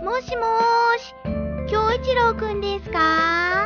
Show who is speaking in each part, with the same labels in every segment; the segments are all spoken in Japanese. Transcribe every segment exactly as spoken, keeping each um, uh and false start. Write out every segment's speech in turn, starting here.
Speaker 1: もしもーし、恭一郎くんですか？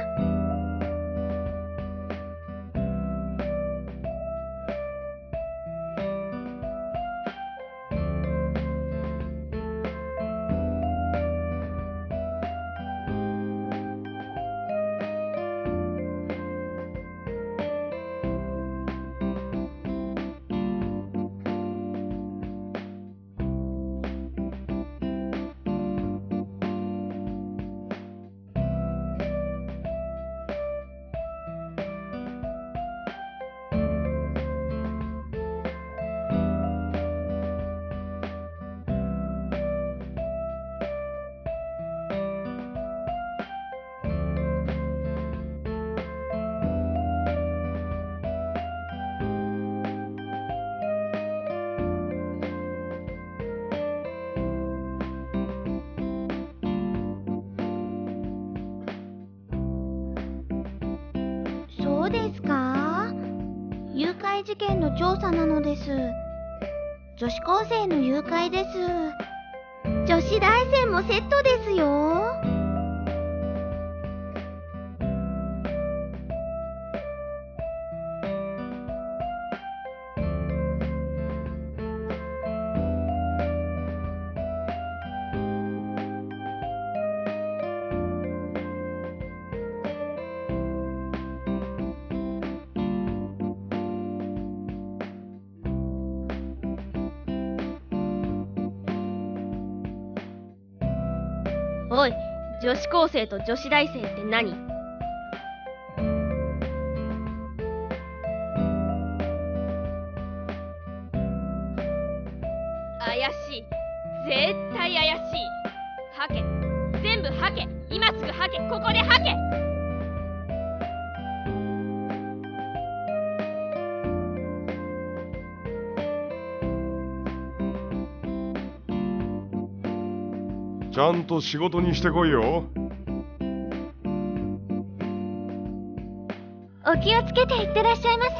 Speaker 1: そうですか？誘拐事件の調査なのです。女子高生の誘拐です。女子大生もセットですよ。
Speaker 2: おい、女子高生と女子大生って何？怪しい。絶対怪しい。吐け。全部吐け。今すぐ吐け。ここで吐け。
Speaker 3: ちゃんと仕事にしてこいよ。
Speaker 1: お気をつけていってらっしゃいませ。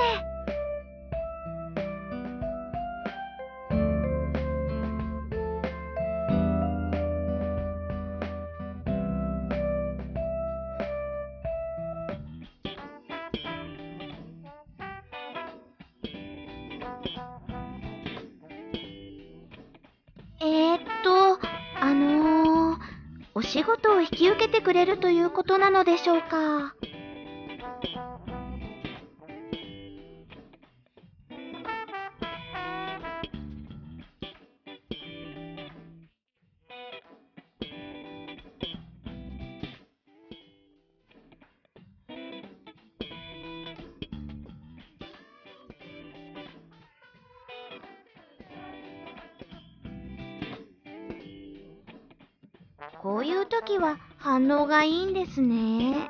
Speaker 1: えーっと、あのー、お仕事を引き受けてくれるということなのでしょうか？こういう時は反応がいいんですね。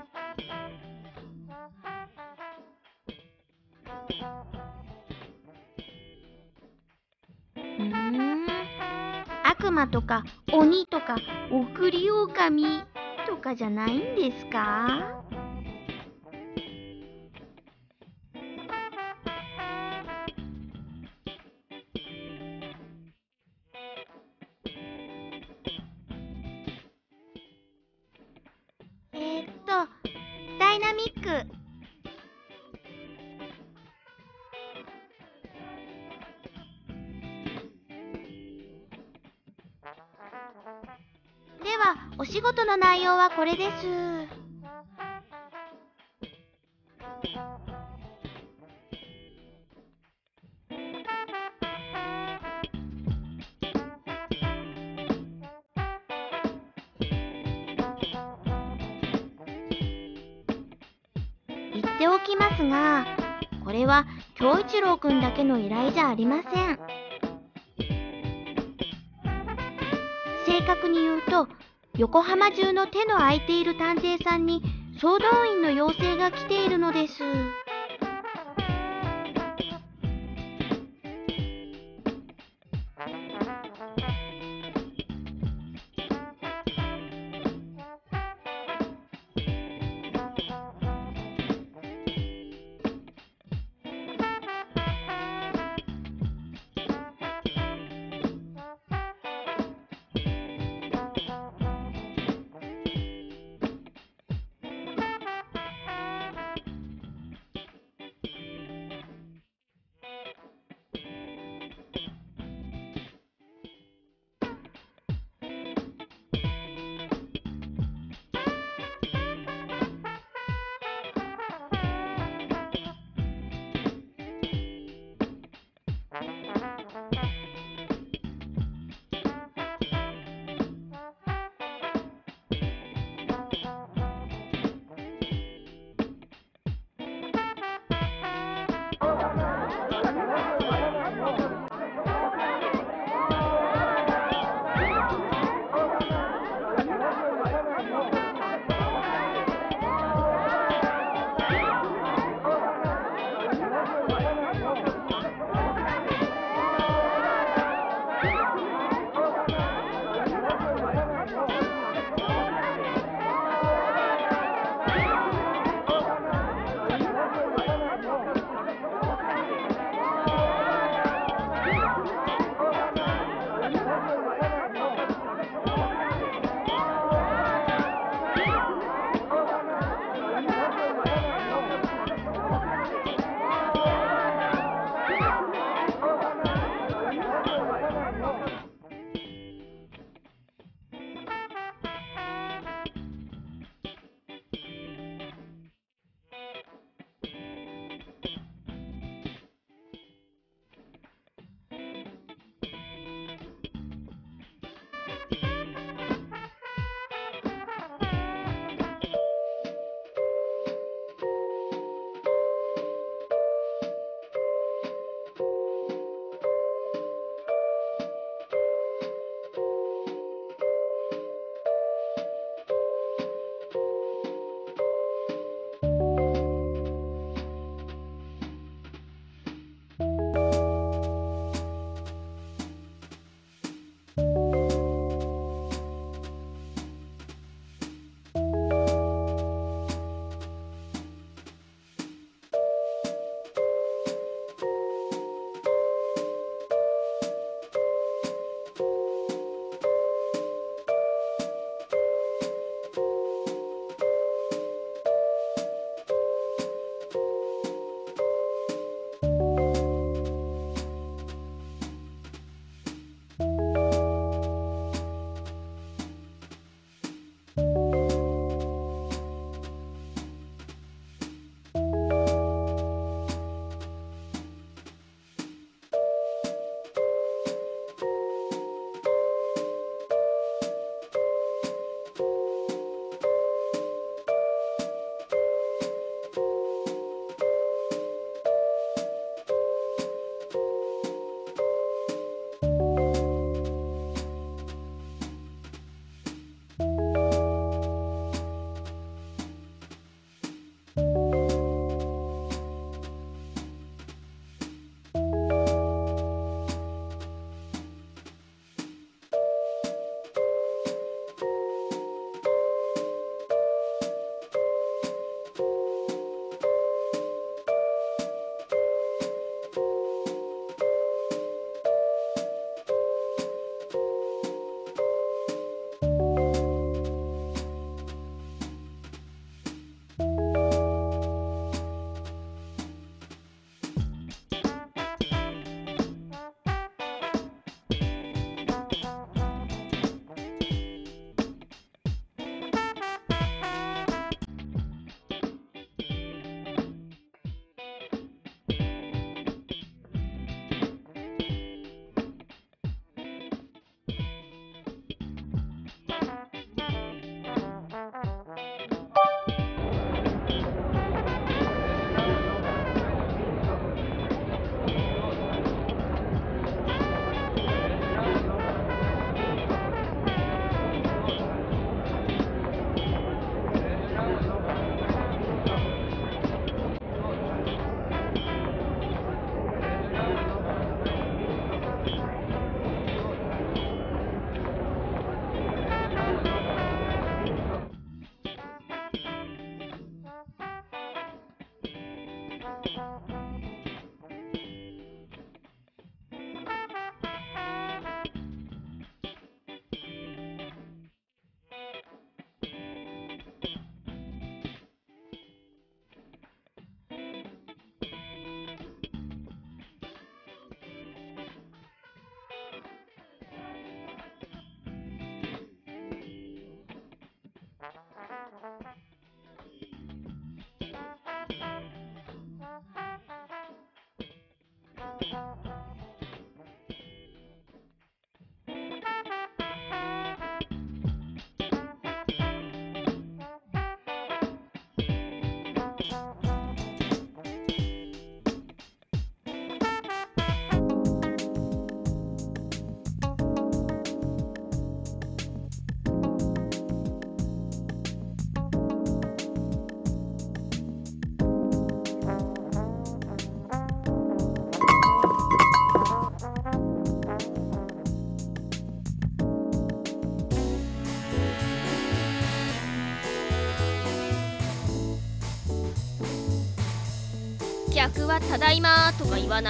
Speaker 1: うーん、悪魔とか鬼とか送り狼とかじゃないんですか？えーっと、ダイナミック。では、お仕事の内容はこれです。言っておきますが、これは恭一郎くんだけの依頼じゃありません。正確に言うと、横浜中の手の空いている探偵さんに総動員の要請が来ているのです。
Speaker 2: 客はただいまとか言わない。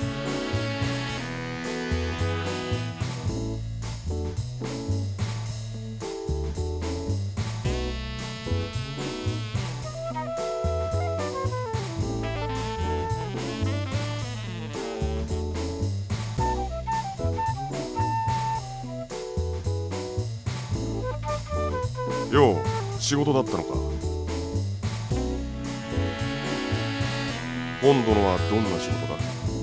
Speaker 3: よう、仕事だったのか。今度のはどんな仕事だ。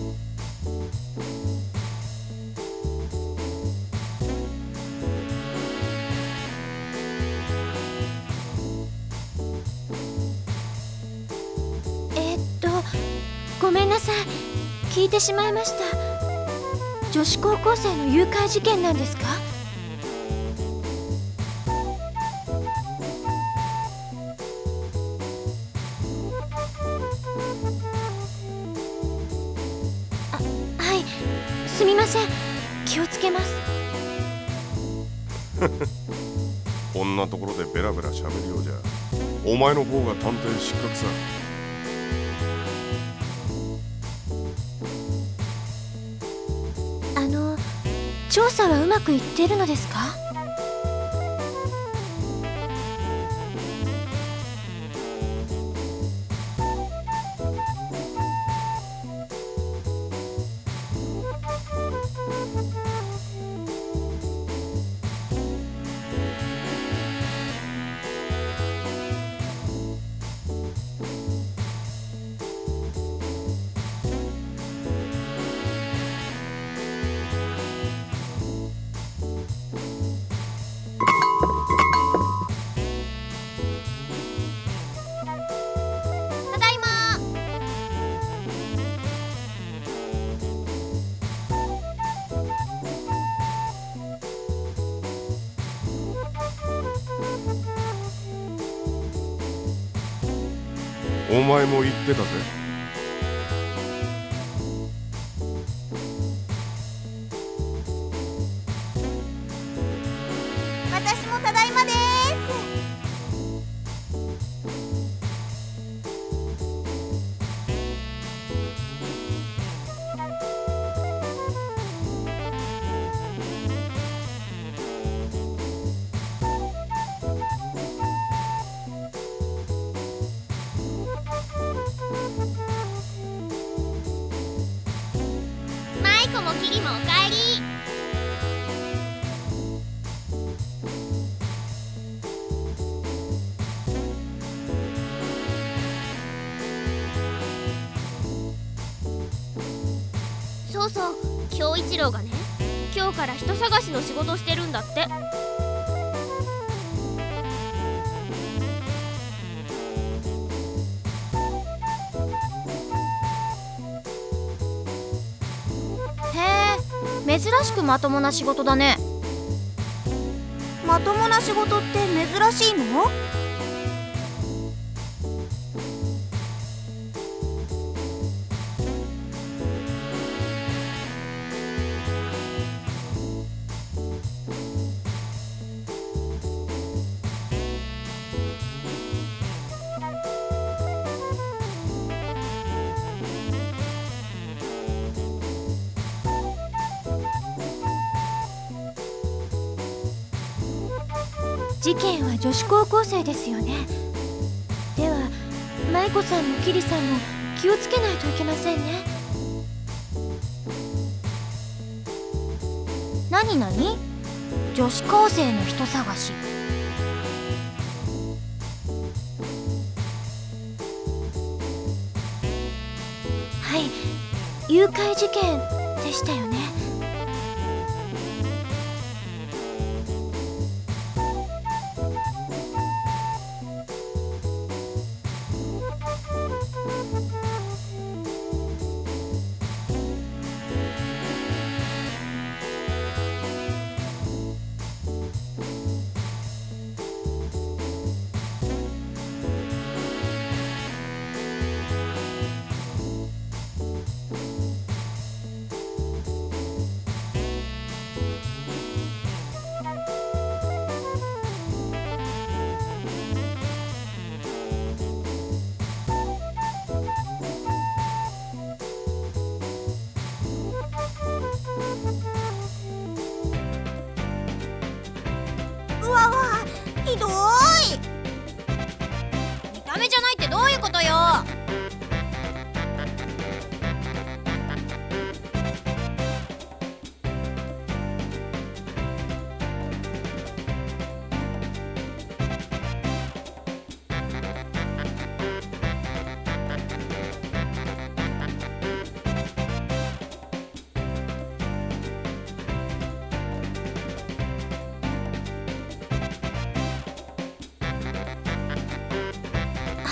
Speaker 1: えー、っとごめんなさい、聞いてしまいました。女子高校生の誘拐事件なんですか？すみません、気をつけます。
Speaker 3: こんなところでベラベラ喋るようじゃお前の方が探偵失格さ。
Speaker 1: あの調査はうまくいっているのですか？
Speaker 3: お前も言ってたぜ。
Speaker 1: 私もただいまです。
Speaker 2: マイコもキリもおかえり。そうそう、恭一郎がね、今日から人探しの仕事してるんだって。
Speaker 1: 珍しくまともな仕事だね。まともな仕事って珍しいの？事件は女子高校生ですよね。では舞子さんもキリさんも気をつけないといけませんね。何何？女子高生の人探し。はい、誘拐事件でしたよね。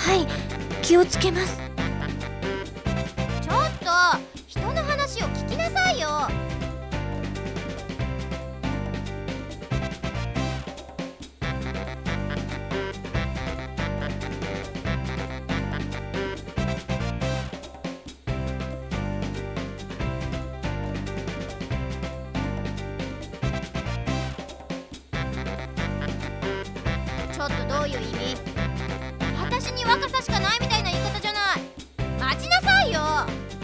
Speaker 4: はい、気をつけます。
Speaker 5: ちょっと人の話を聞きなさいよ。ちょっとどういう意味？私に若さしかないみたいな言い方じゃない。待ちなさいよ。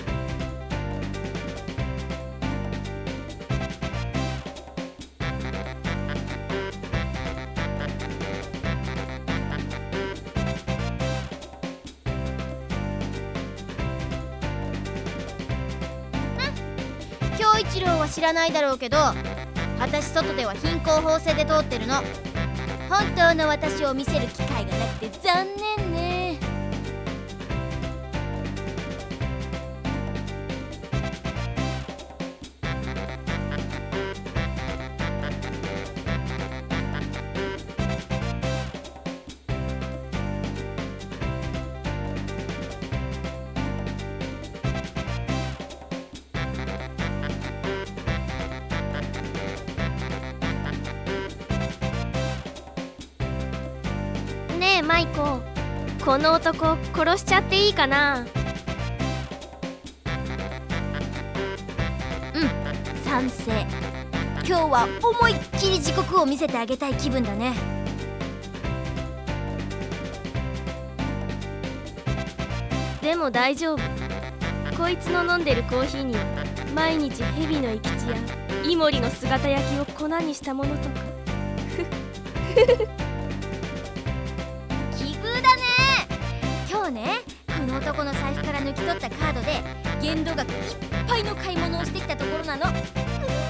Speaker 5: 恭一郎は知らないだろうけど、私外では貧困法制で通ってるの。本当の私を見せる機会がなくて残念ね。
Speaker 4: ねえマイコ、この男殺しちゃっていいかな？
Speaker 5: うん、賛成。今日は思いっきり自国を見せてあげたい気分だね。
Speaker 4: でも大丈夫。こいつの飲んでるコーヒーには毎日蛇の生き血やイモリの姿焼きを粉にしたものとか。
Speaker 5: 奇遇だね。今日ね、この男の財布から抜き取ったカードで限度額いっぱいの買い物をしてきたところなの。うわ